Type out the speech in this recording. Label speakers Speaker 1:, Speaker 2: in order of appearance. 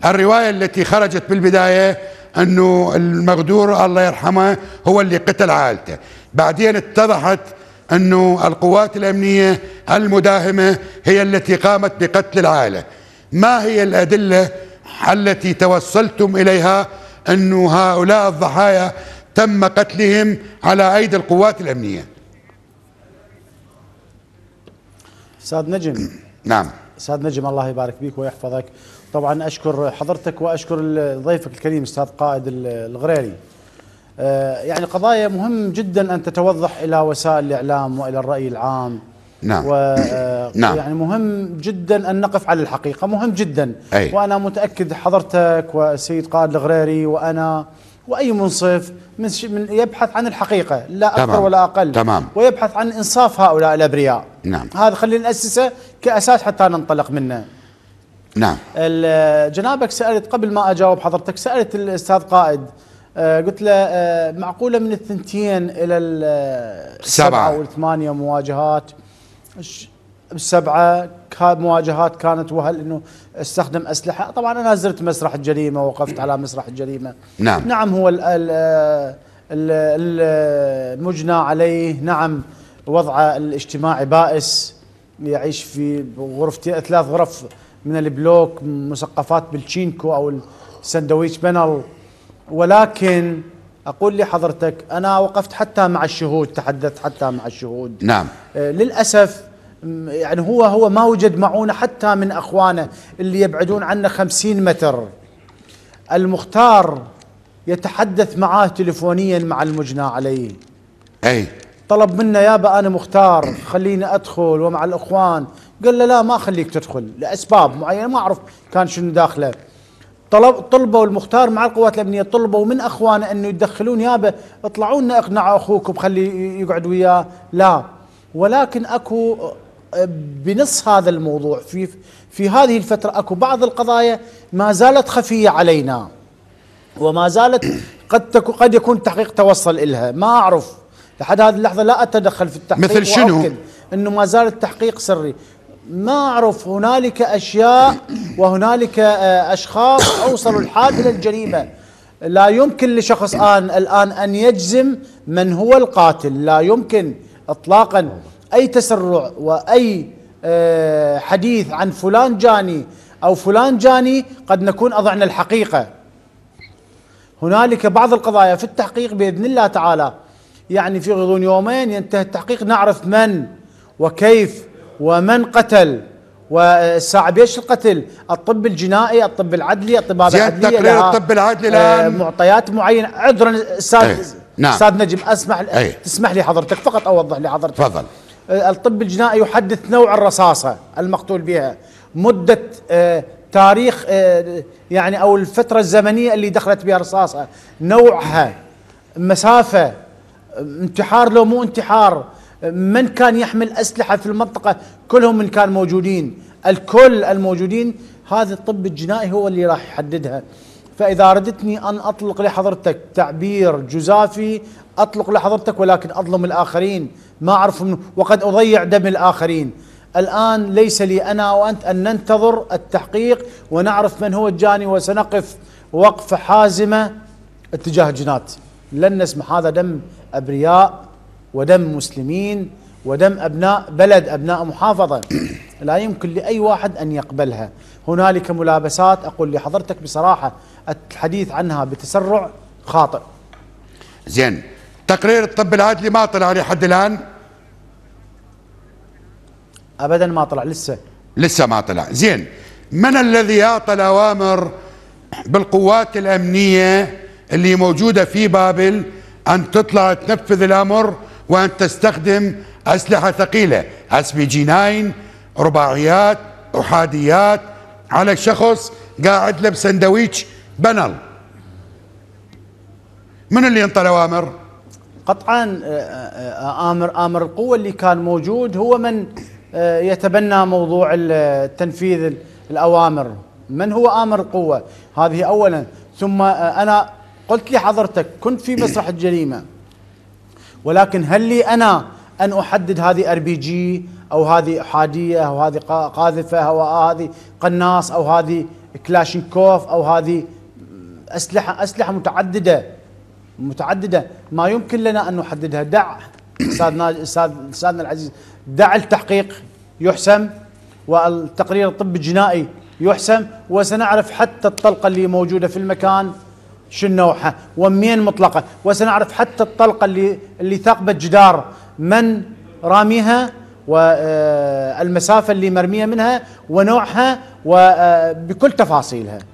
Speaker 1: الرواية التي خرجت بالبداية أنه المغدور الله يرحمه هو اللي قتل عائلته، بعدين اتضحت أنه القوات الأمنية المداهمة هي التي قامت بقتل العائلة. ما هي الأدلة التي توصلتم إليها أنه هؤلاء الضحايا تم قتلهم على أيدي القوات الأمنية؟
Speaker 2: أستاذ نجم.
Speaker 1: نعم
Speaker 2: أستاذ نجم، الله يبارك بك ويحفظك. طبعا أشكر حضرتك وأشكر ضيفك الكريم أستاذ قائد الغريري. يعني قضايا مهم جدا أن تتوضح إلى وسائل الإعلام وإلى الرأي العام.
Speaker 1: نعم.
Speaker 2: نعم. يعني مهم جدا أن نقف على الحقيقة، مهم جدا.
Speaker 1: أي.
Speaker 2: وأنا متأكد حضرتك والسيد قائد الغريري وأنا وأي منصف من يبحث عن الحقيقة لا أكثر ولا أقل.
Speaker 1: تمام.
Speaker 2: ويبحث عن إنصاف هؤلاء الأبرياء.
Speaker 1: نعم.
Speaker 2: هذا خلينا نأسسه كأساس حتى ننطلق منه.
Speaker 1: نعم.
Speaker 2: جنابك سألت قبل ما أجاوب حضرتك، سألت الأستاذ قائد، قلت له معقولة من الثنتين إلى السبعة أو الثمانية مواجهات، السبعة مواجهات كانت، وهل انه استخدم اسلحه؟ طبعا انا زرت مسرح الجريمه ووقفت على مسرح الجريمه. نعم هو المجنى عليه، نعم وضعه الاجتماعي بائس، يعيش في غرفتين 3 غرف من البلوك مسقفات بالتشينكو او السندويتش بانل. ولكن اقول لحضرتك انا وقفت حتى مع الشهود، تحدثت حتى مع الشهود.
Speaker 1: نعم.
Speaker 2: للاسف يعني هو ما وجد معونة حتى من أخوانه اللي يبعدون عنه 50 متر. المختار يتحدث معاه تليفونيا مع المجنى عليه.
Speaker 1: أي.
Speaker 2: طلب منه يابا أنا مختار خليني أدخل ومع الأخوان، قال له لا ما خليك تدخل لأسباب معينة ما أعرف كان شنو داخله. طلبوا المختار مع القوات الأمنية، طلبوا من أخوانه أنه يدخلون يابا اطلعوا لنا اقنعوا أخوكم خلي يقعد وياه، لا. ولكن أكو بنص هذا الموضوع في هذه الفترة أكو بعض القضايا ما زالت خفية علينا وما زالت قد يكون التحقيق توصل إلها، ما أعرف لحد هذه اللحظة لا أتدخل في التحقيق.
Speaker 1: مثل شنو؟
Speaker 2: وأؤكد أنه ما زال التحقيق سري، ما أعرف. هنالك أشياء وهنالك أشخاص أوصلوا الحال إلى الجريمة. لا يمكن لشخص الآن أن يجزم من هو القاتل، لا يمكن إطلاقا. أي تسرع وأي حديث عن فلان جاني أو فلان جاني قد نكون أضعنا الحقيقة. هنالك بعض القضايا في التحقيق بإذن الله تعالى يعني في غضون يومين ينتهي التحقيق، نعرف من وكيف ومن قتل والساعة بيش القتل. الطب الجنائي، الطب العدلي، الطبابة العدلية
Speaker 1: تقرير الطب العدلي الآن
Speaker 2: معطيات معينة. عذرا أستاذ
Speaker 1: نعم.
Speaker 2: أستاذ نجم تسمح لي حضرتك فقط أوضح لحضرتك.
Speaker 1: تفضل.
Speaker 2: الطب الجنائي يحدث نوع الرصاصة المقتول بها، مدة تاريخ يعني أو الفترة الزمنية اللي دخلت بها الرصاصة، نوعها، مسافة، انتحار لو مو انتحار، من كان يحمل أسلحة في المنطقة، كلهم من كان موجودين، الكل الموجودين. هذا الطب الجنائي هو اللي راح يحددها. فإذا ردتني أن أطلق لحضرتك تعبير جزافي أطلق لحضرتك، ولكن أظلم الآخرين، ما أعرف منه وقد أضيع دم الآخرين. الآن ليس لي أنا وأنت أن ننتظر التحقيق ونعرف من هو الجاني وسنقف وقفة حازمة اتجاه الجنات. لن نسمح، هذا دم أبرياء ودم مسلمين ودم أبناء بلد، أبناء محافظة، لا يمكن لأي واحد أن يقبلها. هنالك ملابسات أقول لحضرتك بصراحة الحديث عنها بتسرع خاطئ.
Speaker 1: زين، تقرير الطب العدلي ما طلع لحد الآن؟
Speaker 2: أبدا ما طلع، لسه
Speaker 1: ما طلع. زين، من الذي أعطى الأوامر بالقوات الأمنية اللي موجودة في بابل أن تطلع تنفذ الأمر وأن تستخدم أسلحة ثقيلة SPG9 رباعيات أحاديات على شخص قاعد له بسندويتش بنل؟ من اللي ينطى الأوامر؟
Speaker 2: قطعا آمر القوة اللي كان موجود هو من يتبنى موضوع التنفيذ الأوامر. من هو آمر القوة؟ هذه أولا. ثم أنا قلت لحضرتك كنت في مسرح الجريمة، ولكن هل لي أنا أن أحدد هذه RPG أو هذه أحادية أو هذه قاذفة أو هذه قناص أو هذه كلاشينكوف او هذه اسلحه متعدده ما يمكن لنا ان نحددها. دع استاذنا العزيز، دع التحقيق يحسم والتقرير الطبي الجنائي يحسم، وسنعرف حتى الطلقه اللي موجوده في المكان شنو نوعها ومين مطلقه، وسنعرف حتى الطلقه اللي ثاقبت جدار من راميها والمسافه اللي مرميه منها ونوعها وبكل تفاصيلها.